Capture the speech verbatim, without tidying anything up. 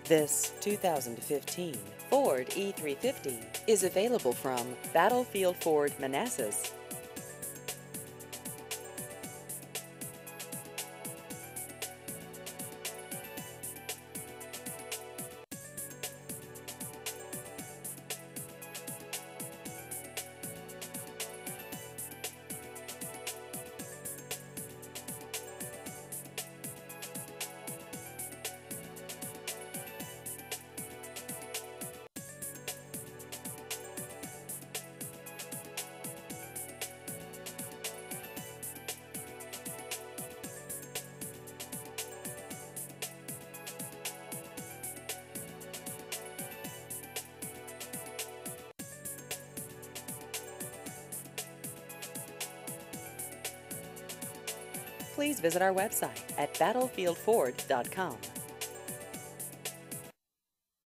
This two thousand fifteen Ford E three fifty is available from Battlefield Ford Manassas. Please visit our website at battlefield ford dot com.